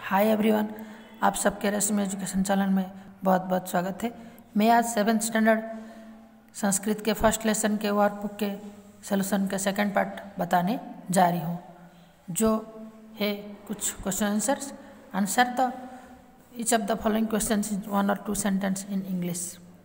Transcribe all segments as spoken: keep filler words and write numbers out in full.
Hi everyone, आप सबके रेशमी एजुकेशन चैनल में बहुत बहुत स्वागत है। मैं आज सेवन्थ स्टैंडर्ड संस्कृत के फर्स्ट लेसन के वर्कबुक के सोल्यूशन के सेकंड पार्ट बताने जा रही हूँ, जो है कुछ question answers. Answer the each of the following questions in one or two sentences in English.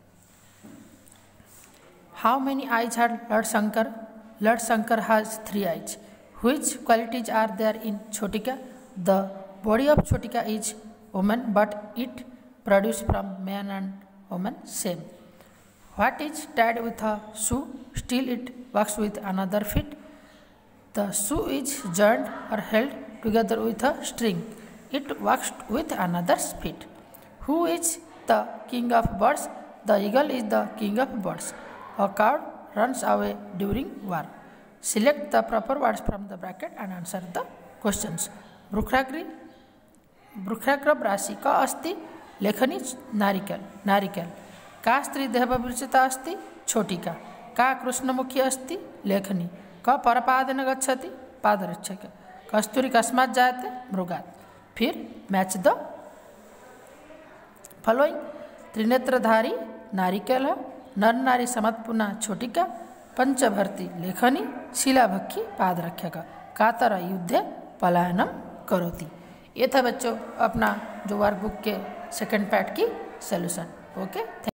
How many eyes had Lord Shankar? Lord Shankar has three eyes. Which qualities are there in Chotika? The body of Chotika is woman, but it produced from man and woman same. What is tied with a shoe? Still it works with another feet. The shoe is joined or held together with a string. It works with another's feet. Who is the king of birds? The eagle is the king of birds. A cow runs away during war. Select the proper words from the bracket and answer the questions. Brukhagri, Brukhagrab राशि का अस्ति लेखनी नारिकेल नारिकेल का स्त्री देहविवृचिता अस्ति छोटिका का कृष्णमुखी अस्ति लेखनी क परपादेन गच्छति पादरक्षक कस्तूरी कस्मात् जायते मृगात्। फिर मैच द फॉलोइंग। त्रिनेत्रधारी नारिकेल, नर नारी समत्पुना छोटिका, पंचभर्ती लेखनी, शिलाभक्षी पादरक्षक, कातर युद्धे पलायनम करोति। ये था बच्चों अपना जो वर्कबुक के सेकंड पार्ट की सॉल्यूशन। ओके।